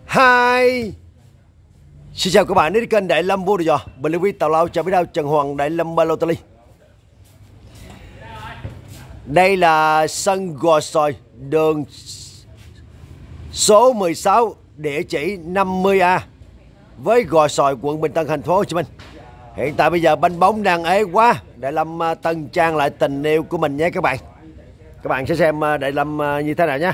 Hi. Xin chào các bạn đến kênh Đại Lâm Vô Địch Dò. Mình là Huy Tào Lao, chào biết đâu Trần Hoàng Đại Lâm Balotelli. Đây là sân Gò Sòi, đường số 16, địa chỉ 50A, với Gò Sòi, quận Bình Tân, thành phố Hồ Chí Minh. Hiện tại bây giờ banh bóng đang ế quá. Đại Lâm tân trang lại tình yêu của mình nhé các bạn. Các bạn sẽ xem Đại Lâm như thế nào nhé.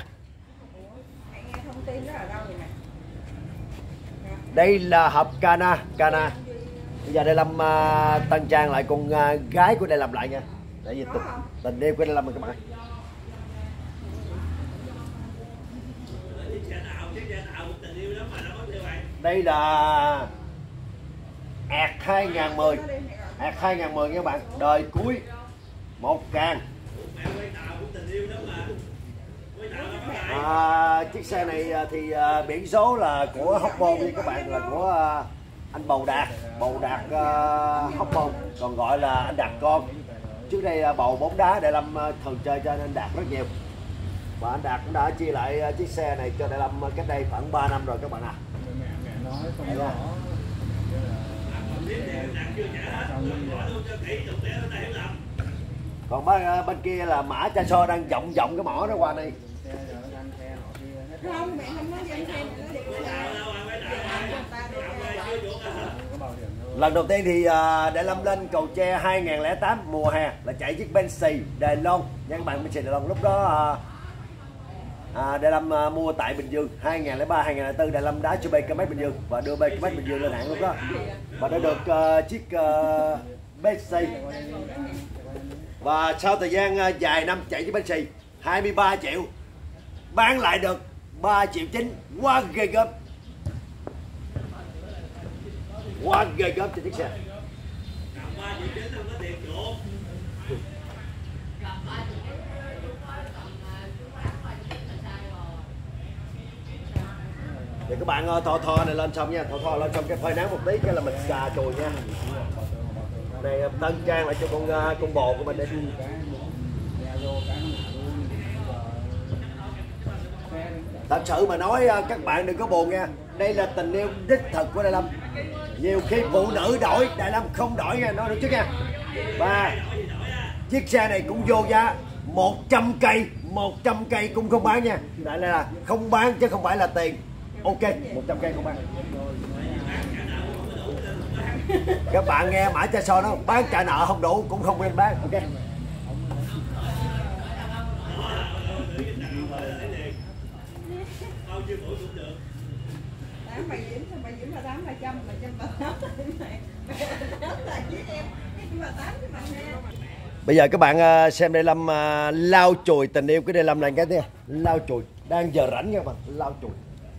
Đây là hộp Cana. Bây giờ Đại Lâm tân trang lại con gái của Đại Lâm lại nha. Tại vì tình yêu của Đại Lâm các bạn. Đây là ẹt 2010. ẹt 2010 nha các bạn. Đời cuối 1 càng. Chiếc xe này thì biển số là của Hóc Môn nha các bạn, là của anh Bầu Đạt Hóc Môn, còn gọi là anh Đạt con. Trước đây bầu bóng đá Đại Lâm thường chơi cho anh Đạt rất nhiều, và anh Đạt cũng đã chia lại chiếc xe này cho Đại Lâm cách đây khoảng 3 năm rồi các bạn ạ. Còn bên kia là Mã Cha So đang vọng cái mỏ nó qua đây. Không, mẹ không nói với anh Lần đầu tiên thì Đại Lâm lên Cầu Tre 2008 mùa hè là chạy chiếc Bentley Đài Loan nha các bạn. Bentley Đài Loan lúc đó Đại Lâm mua tại Bình Dương 2003 2004. Đại Lâm đá cho BKMX Bình Dương và đưa BKMX Bình Dương lên hạng lúc đó, và đã được chiếc Bentley. Và sau thời gian dài năm chạy chiếc Bentley 23 triệu, bán lại được 3,9 triệu, quá ghê gớm, quá ghê gớm cho chiếc xe. Để các bạn thò này lên xong nha, thò lên xong cái phơi nắng một tí cái là mình cà chùi nha. Này tân trang lại cho con bồ của mình đi. Thật sự mà nói các bạn đừng có buồn nha, đây là tình yêu đích thực của Đại Lâm. Nhiều khi phụ nữ đổi, Đại Lâm không đổi nha, nói được trước nha. Và chiếc xe này cũng vô giá 100 cây cũng không bán nha. Đại là không bán chứ không phải là tiền. Ok, 100 cây không bán. Các bạn nghe Mã Cha So nó bán trả nợ không đủ cũng không nên bán. Ok. Bây giờ các bạn xem Đại Lâm lau chùi tình yêu của Đại Lâm này cái thế. Lau chùi, đang giờ rảnh nha các bạn, lau chùi.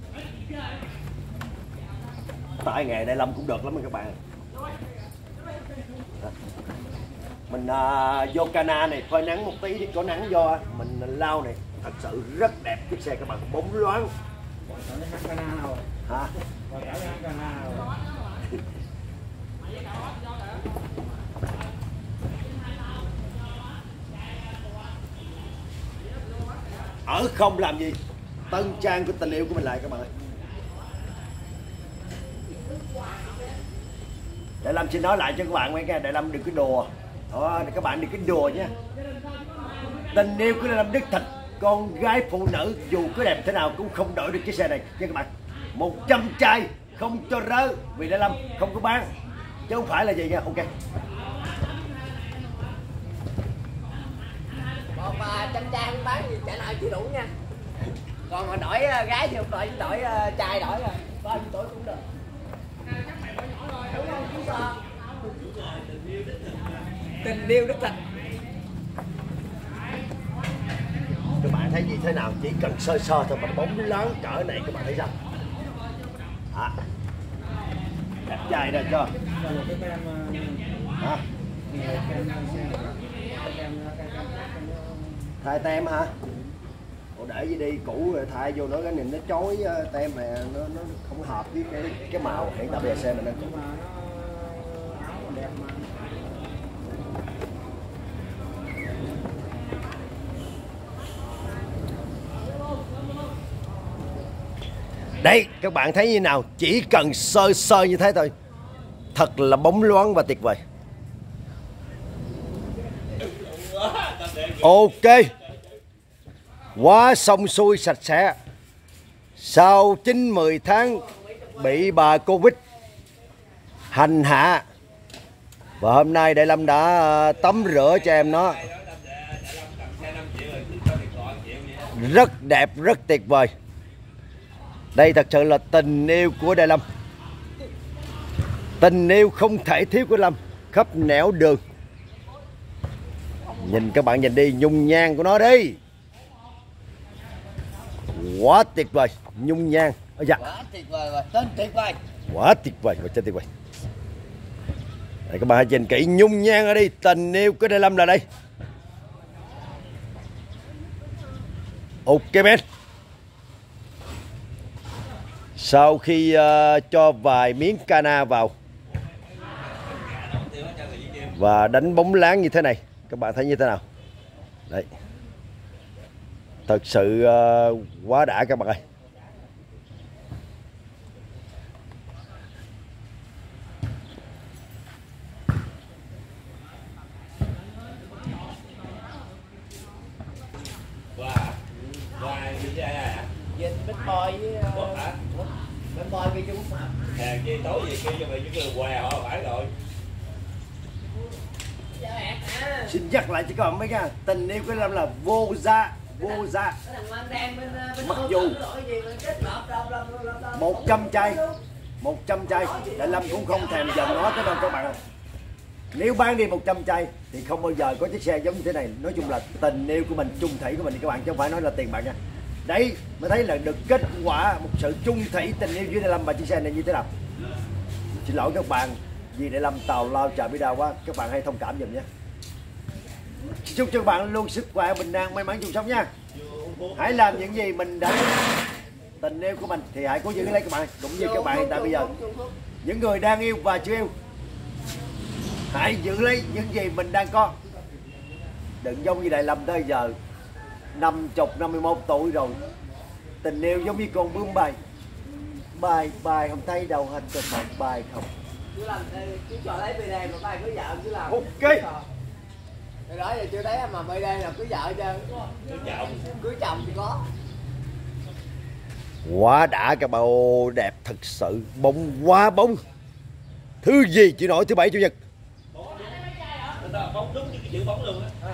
Tại nghề Đại Lâm cũng được lắm các bạn. Mình vô Cana này phơi nắng một tí thì có nắng vô mình lau này thật sự rất đẹp chiếc xe các bạn, bóng loáng. Hả? Ở không làm gì, tân trang của tình yêu của mình lại các bạn ơi. Đại Lâm xin nói lại cho các bạn mấy cái, Đại Lâm đừng có đùa. Các bạn đừng có đùa nhé. Tình yêu của Đại Lâm đích thực, con gái phụ nữ dù có đẹp thế nào cũng không đổi được chiếc xe này nha các bạn. 100 chai không cho rớ, vì Đại Lâm không có bán chứ không phải là gì nha. Ok. Còn 100 chai không bán gì trả nợ chưa đủ nha. Còn mà đổi gái thì không đổi trai đổi rồi. Có anh tuổi cũng được. Tình yêu đích thực. Các bạn thấy gì thế nào, chỉ cần sơ thôi mà bóng lớn cỡ này các bạn thấy sao? Đẹp trai ra cho. Hả? Thay tem hả? Ủa để gì đi cũ rồi thay vô nó cái nhìn nó chói tem này nó không hợp với cái màu hiện tại bây giờ xe mình đang Đây các bạn thấy như nào, chỉ cần sơ sơ như thế thôi, thật là bóng loáng và tuyệt vời. Ok, quá xong xuôi sạch sẽ. Sau 9-10 tháng bị bà Covid hành hạ, và hôm nay Đại Lâm đã tắm rửa cho em nó rất đẹp, rất tuyệt vời. Đây thật sự là tình yêu của Đại Lâm, tình yêu không thể thiếu của Lâm khắp nẻo đường. Nhìn các bạn nhìn đi, nhung nhan của nó đi, quá tuyệt vời, nhung nhan. Dạ. Quá tuyệt vời rồi, tên tuyệt vời. Quá tuyệt vời và chân tuyệt vời. Đây, các bạn hãy nhìn kỹ nhung nhan ở đây, tình yêu của Đại Lâm là đây. Ok men. Sau khi cho vài miếng cana vào và đánh bóng láng như thế này, các bạn thấy như thế nào? Đấy, thật sự quá đã các bạn ơi. Dịch bánh boy với bánh boy kia chung mà. Hàng chi tối gì kia cho mày chứ què họ phải rồi. Xin nhắc lại cho các bạn mấy nha, tình yêu của Lâm là vô giá, vô giá. Mặc dù 100 chai, 100 chai, Đại Lâm cũng không thèm giận nó cái đâu các bạn ơi. Nếu bán đi 100 chai thì không bao giờ có chiếc xe giống như thế này. Nói chung là tình yêu của mình, chung thủy của mình thì các bạn, chứ không phải nói là tiền bạc nha. Đấy, mới thấy là được kết quả một sự chung thủy tình yêu với Đại Lâm và chiếc xe này như thế nào. Xin lỗi các bạn vì Đại Lâm tào lao trời biết đau quá, các bạn hãy thông cảm giùm nhé. Chúc cho các bạn luôn sức khỏe, bình an, may mắn chung sống nha. Hãy làm những gì mình đã tình yêu của mình thì hãy cố giữ lấy các bạn, cũng như các bạn hiện tại bây giờ. Những người đang yêu và chưa yêu, hãy giữ lấy những gì mình đang có. Đừng giống như Đại Lâm tới giờ 51 tuổi rồi, tình yêu giống như con bướm bay, bay không thấy đâu hết, có phải bay không? Chú làm chú cho lấy BD mà bay cưới vợ chứ làm. Ok. Cái đó giờ chưa thấy mà BD là cưới vợ chưa? Cưới chồng thì có. Quá đã các bạn, đẹp thật sự, bóng quá bóng. Thứ gì chỉ nổi thứ bảy chủ nhật. Bóng đúng như cái chữ bóng luôn á.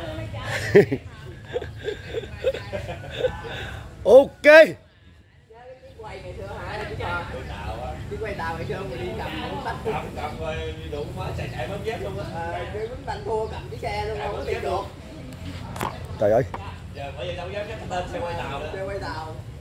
Ok. Quay ngày xưa hả? Chứ quay tàu ngày xưa mà đi cầm tách Cầm rồi đụng má chạy bấm dép luôn á. cái bánh banh thua cầm cái xe luôn không có tiền được. Trời ơi. Giờ bởi vì đâu dám cái tên xe quay tàu nữa. Xe quay tàu.